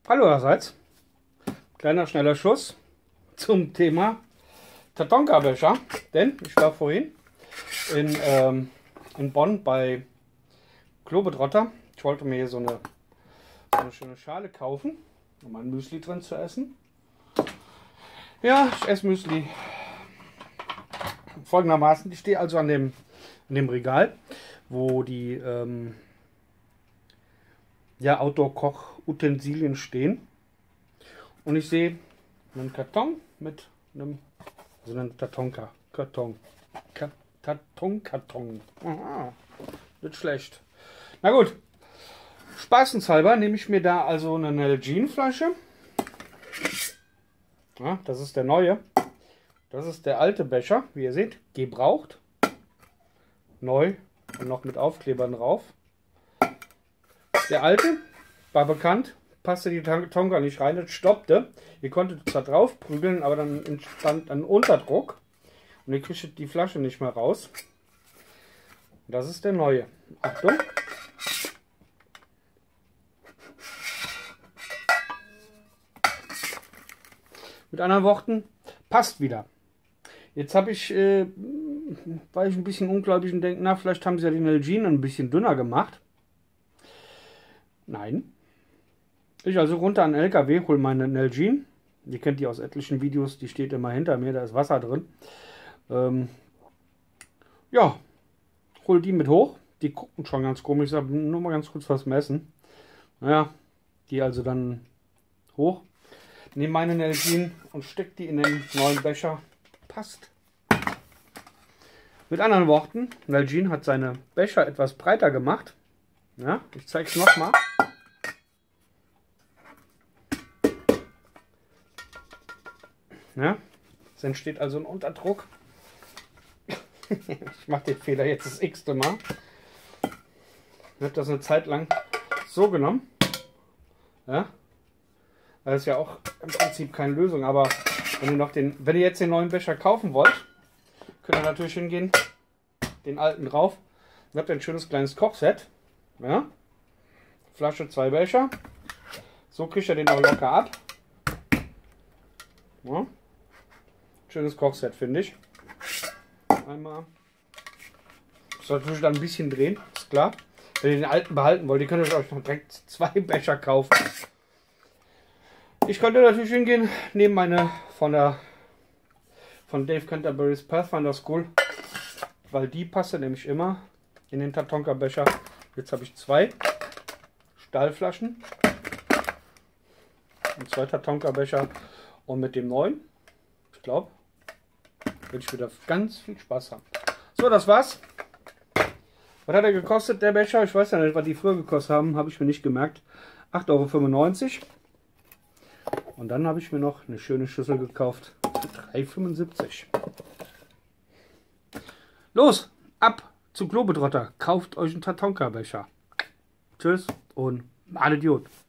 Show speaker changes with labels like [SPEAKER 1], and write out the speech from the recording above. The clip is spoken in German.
[SPEAKER 1] Hallo allerseits, kleiner schneller Schuss zum Thema Tatonka-Becher, denn ich war vorhin in Bonn bei Globetrotter. Ich wollte mir hier so eine schöne Schale kaufen, um ein Müsli drin zu essen. Ja, ich esse Müsli folgendermaßen. Ich stehe also an dem Regal, wo die Outdoor-Koch-Utensilien stehen. Und ich sehe einen Karton mit einem Tatonka-Karton. Tatonkarton. Aha, nicht schlecht. Na gut, spaßenshalber nehme ich mir da also eine Nalgene-Flasche. Ja, das ist der neue. Das ist der alte Becher, wie ihr seht, gebraucht. Neu und noch mit Aufklebern drauf. Der alte war bekannt, passte die Tatonka nicht rein, das stoppte. Ihr konntet zwar drauf prügeln, aber dann entstand ein Unterdruck und ihr kriegt die Flasche nicht mehr raus. Das ist der neue. Achtung! Mit anderen Worten, passt wieder. Jetzt habe ich, war ich ein bisschen ungläubig und denke, na, vielleicht haben sie ja die Nalgene ein bisschen dünner gemacht. Nein. Ich also runter an den LKW, hole meine Nalgene. Ihr kennt die aus etlichen Videos, die steht immer hinter mir, da ist Wasser drin. Ja, hole die mit hoch. Die gucken schon ganz komisch, ich sage nur mal ganz kurz was messen. Naja, die also dann hoch. Nehme meine Nalgene und stecke die in den neuen Becher. Passt. Mit anderen Worten, Nalgene hat seine Becher etwas breiter gemacht. Ja, ich zeige es nochmal. Ja, es entsteht also ein Unterdruck. Ich mache den Fehler jetzt das x-te Mal. Ich habe das eine Zeit lang so genommen. Ja, das ist ja auch im Prinzip keine Lösung, aber wenn ihr jetzt den neuen Becher kaufen wollt, könnt ihr natürlich hingehen, den alten drauf. Dann habt ihr ein schönes kleines Kochset. Ja? Flasche, 2 Becher. So kriegt ihr den auch locker ab. Ja? Schönes Kochset, finde ich. Einmal. Das natürlich dann ein bisschen drehen, ist klar. Wenn ihr den alten behalten wollt, ihr könnt euch noch direkt 2 Becher kaufen. Ich könnte natürlich hingehen, neben meine von Dave Canterbury's Pathfinder School, weil die passt nämlich immer in den Tatonka Becher. Jetzt habe ich 2 Stahlflaschen und 2 Tatonka Becher und mit dem neuen, ich glaube, werde ich wieder ganz viel Spaß haben. So, das war's. Was hat er gekostet, der Becher? Ich weiß ja nicht, was die früher gekostet haben, habe ich mir nicht gemerkt. 8,95 €. Und dann habe ich mir noch eine schöne Schüssel gekauft für 3,75 €. Los, ab zu Globetrotter. Kauft euch einen Tatonka Becher. Tschüss und Adiot.